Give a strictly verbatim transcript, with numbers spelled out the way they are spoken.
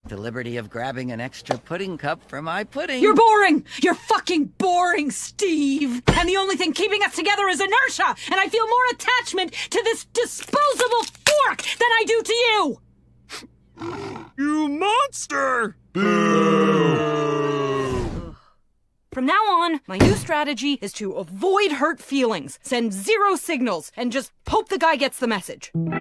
the liberty of grabbing an extra pudding cup for my pudding. You're boring! You're fucking boring, Steve! And the only thing keeping us together is inertia! And I feel more attachment to this disposable fork than I do to you! You monster! Boo! From now on, my new strategy is to avoid hurt feelings, send zero signals, and just hope the guy gets the message.